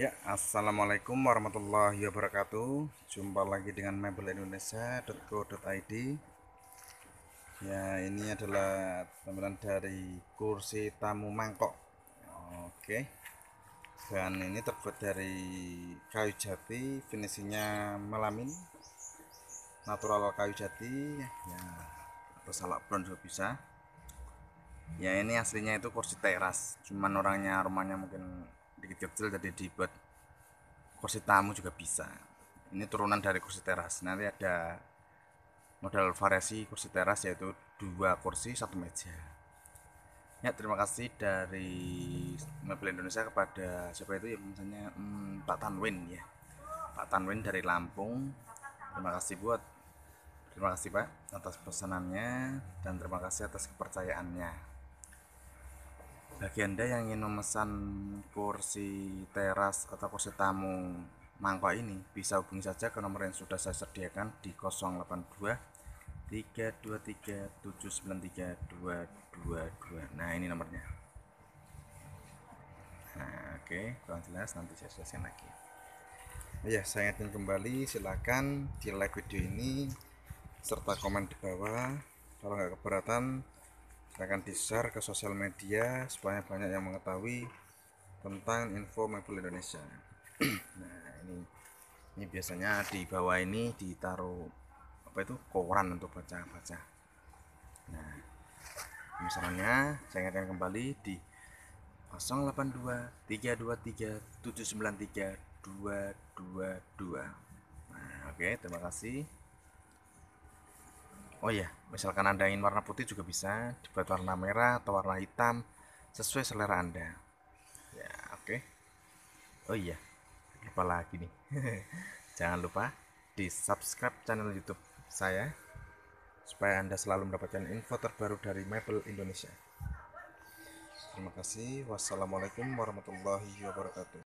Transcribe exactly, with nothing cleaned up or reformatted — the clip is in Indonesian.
Ya, assalamualaikum warahmatullahi wabarakatuh. Jumpa lagi dengan mebel indonesia titik co titik i d. Ya, ini adalah tampilan dari kursi tamu mangkok. Oke, dan ini terbuat dari kayu jati, finishingnya melamin, natural kayu jati. Ya, atau salak bronze juga bisa. Ya, ini aslinya itu kursi teras, cuman orangnya rumahnya mungkin dikit kecil jadi dibuat kursi tamu juga bisa. Ini turunan dari kursi teras. Nanti ada model variasi kursi teras yaitu dua kursi satu meja. Ya, terima kasih dari Mebel Indonesia kepada siapa itu ya, misalnya hmm, Pak Tanwin ya. Pak Tanwin dari Lampung. Terima kasih buat terima kasih Pak atas pesanannya dan terima kasih atas kepercayaannya. Bagi Anda yang ingin memesan kursi teras atau kursi tamu mangkok ini, bisa hubungi saja ke nomor yang sudah saya sediakan di nol delapan dua tiga dua tiga tujuh sembilan tiga dua dua dua. Nah, ini nomornya. Nah, oke, okay. Kurang jelas nanti saya selesaikan lagi. Ya, saya ingatkan kembali, silakan di like video ini serta komen di bawah. Kalau nggak keberatan, silahkan di share ke sosial media supaya banyak yang mengetahui tentang info mebel Indonesia. Nah, ini ini biasanya di bawah ini ditaruh apa itu koran untuk baca-baca. Nah, misalnya saya ingatkan kembali di nol delapan dua tiga dua tiga tujuh sembilan tiga dua dua dua. Nah, oke, terima kasih. Oh iya, misalkan Anda ingin warna putih juga bisa dibuat warna merah atau warna hitam sesuai selera Anda. Ya, oke. Oh iya, lupa lagi nih. Jangan lupa di subscribe channel YouTube saya supaya Anda selalu mendapatkan info terbaru dari Mebel Indonesia. Terima kasih. Wassalamualaikum warahmatullahi wabarakatuh.